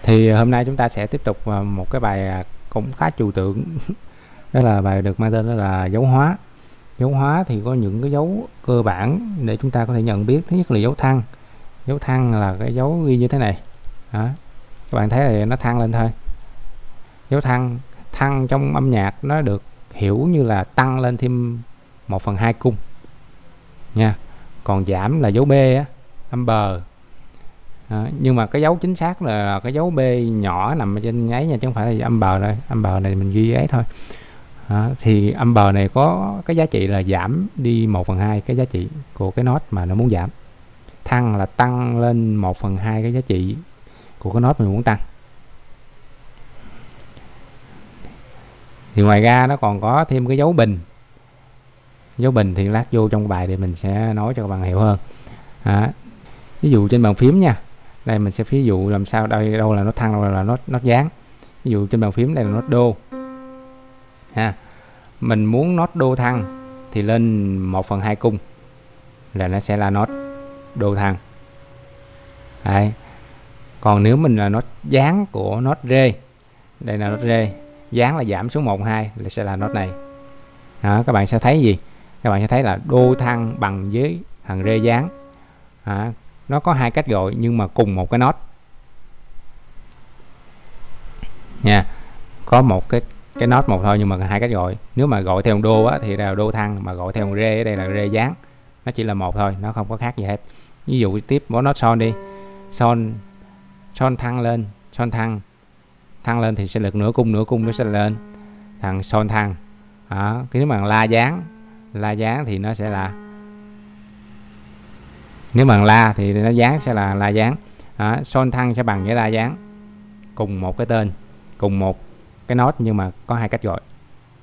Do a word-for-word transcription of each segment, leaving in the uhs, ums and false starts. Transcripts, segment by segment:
Thì hôm nay chúng ta sẽ tiếp tục một cái bài cũng khá trừu tượng. Đó là bài được mang tên đó là dấu hóa. Dấu hóa thì có những cái dấu cơ bản để chúng ta có thể nhận biết. Thứ nhất là dấu thăng. Dấu thăng là cái dấu ghi như thế này đó. Các bạn thấy là nó thăng lên thôi. Dấu thăng thăng trong âm nhạc nó được hiểu như là tăng lên thêm một phần hai cung nha. Còn giảm là dấu B á, âm bờ. À, nhưng mà cái dấu chính xác là cái dấu B nhỏ nằm ở trên nháy nha, chứ không phải là âm bờ đây. Âm bờ này mình ghi ấy thôi. À, thì âm bờ này có cái giá trị là giảm đi một phần hai cái giá trị của cái nốt mà nó muốn giảm. Thăng là tăng lên một phần hai cái giá trị của cái nốt mình muốn tăng. Thì ngoài ra nó còn có thêm cái dấu bình. Dấu bình thì lát vô trong bài thì mình sẽ nói cho các bạn hiểu hơn. À, ví dụ trên bàn phím nha. Đây mình sẽ ví dụ làm sao đây, đâu là nốt thăng, đâu là nốt nốt dáng. Ví dụ trên bàn phím đây là nốt đô. Ha. Mình muốn nốt đô thăng thì lên một phần hai cung là nó sẽ là nốt đô thăng. Đấy. Còn nếu mình là nốt dáng của nốt rê, đây là nốt rê, dáng là giảm xuống một hai là sẽ là nốt này. Đó, các bạn sẽ thấy gì? Các bạn sẽ thấy là đô thăng bằng với thằng rê dáng. À, nó có hai cách gọi nhưng mà cùng một cái nốt nha. Có một cái cái nốt một thôi nhưng mà hai cách gọi. Nếu mà gọi theo đô á, thì là đô thăng, mà gọi theo rê ở đây là rê dáng. Nó chỉ là một thôi, nó không có khác gì hết. Ví dụ tiếp có nốt son đi. Son son thăng lên, son thăng thăng lên thì sẽ được nửa cung, nửa cung nó sẽ lên thằng son thăng. Đó, cái nếu mà la dáng, la dáng thì nó sẽ là, nếu mà la thì nó dáng sẽ là la dáng. Đó, son thăng sẽ bằng với la dáng, cùng một cái tên, cùng một cái nốt nhưng mà có hai cách gọi.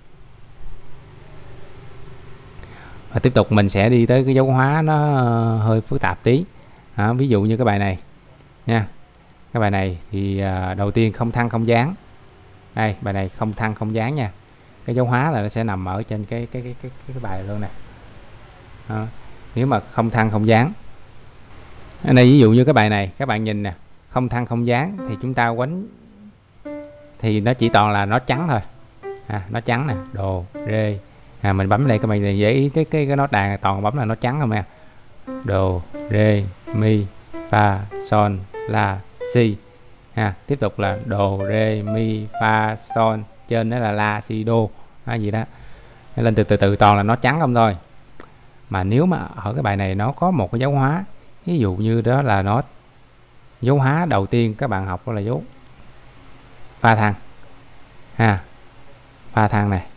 Và tiếp tục mình sẽ đi tới cái dấu hóa nó hơi phức tạp tí. Đó, ví dụ như cái bài này nha. Cái bài này thì uh, đầu tiên không thăng không dáng. Đây, bài này không thăng không dáng nha. Cái dấu hóa là nó sẽ nằm ở trên cái cái cái cái, cái, cái bài luôn nè. Đó. Nếu mà không thăng không dáng. Ở đây ví dụ như cái bài này, các bạn nhìn nè, không thăng không dáng thì chúng ta quánh thì nó chỉ toàn là nó trắng thôi. À, nó trắng nè, đồ, rê. À, mình bấm đây các bạn dễ ý cái cái cái nốt đàn toàn bấm là nó trắng không nha. Đồ, rê, mi, fa, son, la, si. À, tiếp tục là đồ, rê, mi, fa, son, trên đó là la, si, đô. À, gì đó. Lên từ từ từ toàn là nó trắng không thôi. Mà nếu mà ở cái bài này nó có một cái dấu hóa, ví dụ như đó là nó dấu hóa đầu tiên các bạn học đó là dấu pha thăng. Ha. Pha thăng này.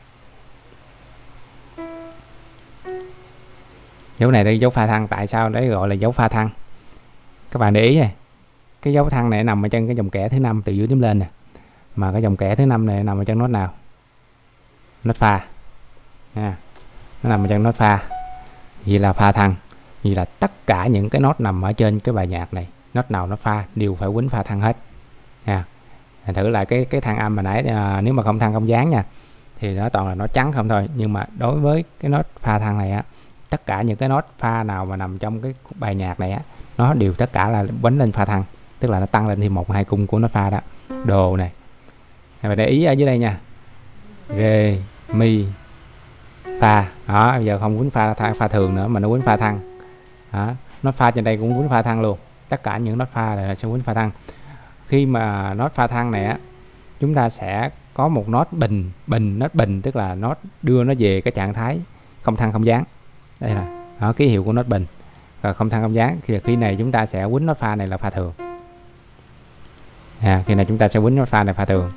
Dấu này đây dấu pha thăng, tại sao đấy gọi là dấu pha thăng? Các bạn để ý này. Cái dấu thăng này nằm ở trên cái dòng kẻ thứ năm từ dưới đến lên nè. Mà cái dòng kẻ thứ năm này nằm ở trên nốt nào? Nốt pha. Ha. Nó nằm ở trên nốt pha. Vậy là pha thăng. Vậy là tất cả những cái nốt nằm ở trên cái bài nhạc này, nốt nào nó pha đều phải quýnh pha thăng hết. Ha. Thử lại cái cái thăng âm mà nãy, à, nếu mà không thăng không dáng nha thì nó toàn là nó trắng không thôi. Nhưng mà đối với cái nốt pha thăng này á, tất cả những cái nốt pha nào mà nằm trong cái bài nhạc này á, nó đều tất cả là quýnh lên pha thăng, tức là nó tăng lên thêm một hai cung của nốt pha đó. Đồ này, và để ý ở dưới đây nha, rê, mi, pha. Đó, bây giờ không quýnh pha pha thường nữa mà nó quýnh pha thăng. Đó, nốt pha trên đây cũng quýnh pha thăng luôn. Tất cả những nốt pha này là sẽ quýnh pha thăng. Khi mà nốt pha thăng này á, chúng ta sẽ có một nốt bình. Bình, nốt bình tức là nốt đưa nó về cái trạng thái không thăng không dáng. Đây là đó, ký hiệu của nốt bình. Và không thăng không dáng thì khi này chúng ta sẽ quýnh nốt pha này là pha thường. À, khi này chúng ta sẽ quýnh nốt pha này pha thường.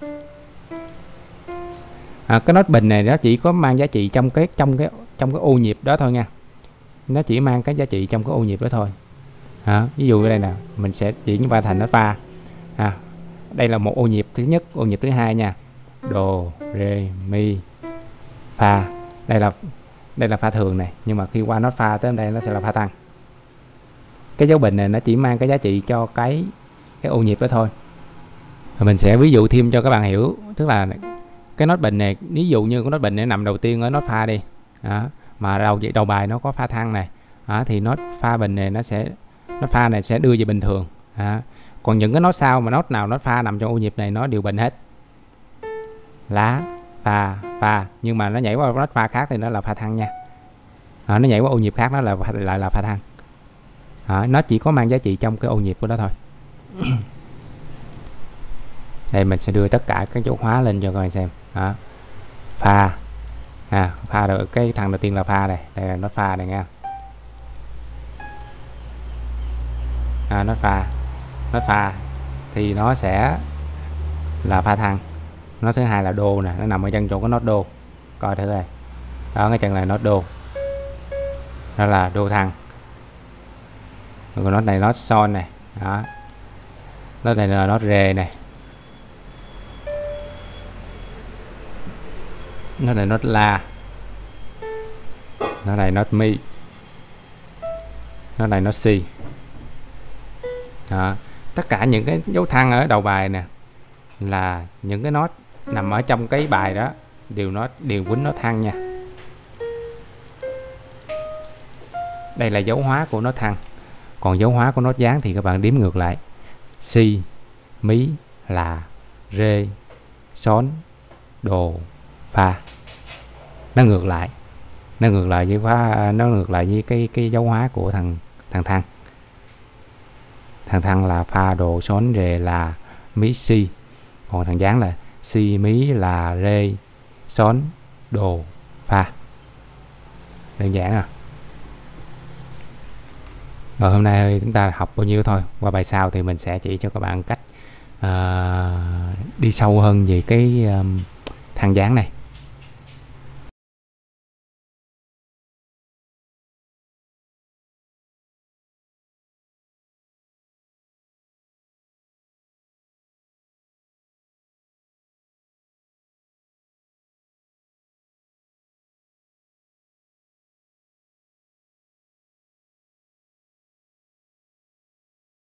À, cái nốt bình này nó chỉ có mang giá trị trong cái trong cái trong cái ô nhịp đó thôi nha. Nó chỉ mang cái giá trị trong cái ô nhịp đó thôi. À, ví dụ ở đây nè, mình sẽ chuyển qua thành nốt pha. À, đây là một ô nhịp thứ nhất, ô nhịp thứ hai nha. Đồ, rê, mi, pha. Đây là đây là pha thường này, nhưng mà khi qua nốt pha tới đây nó sẽ là pha tăng. Cái dấu bình này nó chỉ mang cái giá trị cho cái cái ô nhịp đó thôi. Rồi mình sẽ ví dụ thêm cho các bạn hiểu, tức là cái nốt bình này, ví dụ như cái nốt bình này nằm đầu tiên ở nốt pha đi. Đó, mà đầu đầu bài nó có pha thăng này. Đó, thì nốt pha bình này nó sẽ nốt pha này sẽ đưa về bình thường. Đó. Còn những cái nốt sau mà nốt nào nốt pha nằm trong ô nhịp này nó đều bình hết. Lá, pha, pha. Nhưng mà nó nhảy qua nốt pha khác thì nó là pha thăng nha. À, nó nhảy qua ô nhịp khác nó là lại là pha thăng. À, nó chỉ có mang giá trị trong cái ô nhịp của nó thôi. Đây mình sẽ đưa tất cả các dấu hóa lên cho các bạn xem. Đó. Pha. À, pha được cái thằng đầu tiên là pha đây. Đây là nốt pha này nha. À, nốt pha. Nốt pha thì nó sẽ là pha thăng. Nốt thứ hai là đô nè, nó nằm ở chân chỗ cái nốt đô. Coi thử đây. Đó, cái chân này nốt đô. Đó là đô thăng. Còn nốt này nốt son này. Đó. Nốt này là nốt rê này. Nốt này nốt la. Nốt này nốt mi. Nốt này nốt si. Đó. Tất cả những cái dấu thăng ở đầu bài nè là những cái nốt nằm ở trong cái bài đó đều nó đều quýnh nốt thăng nha. Đây là dấu hóa của nốt thăng. Còn dấu hóa của nốt dáng thì các bạn đếm ngược lại. Si, mí, là, rê, son, đồ, pha. Nó ngược lại. Nó ngược lại với pha, nó ngược lại với cái cái dấu hóa của thằng thằng thăng. Thằng thăng là pha, đồ, son, rê, là, mí, si. Còn thằng dáng là si, mí, là, rê, son, đồ, pha. Đơn giản à. Rồi hôm nay chúng ta học bao nhiêu thôi. Qua bài sau thì mình sẽ chỉ cho các bạn cách uh, đi sâu hơn về cái um, thang dáng này.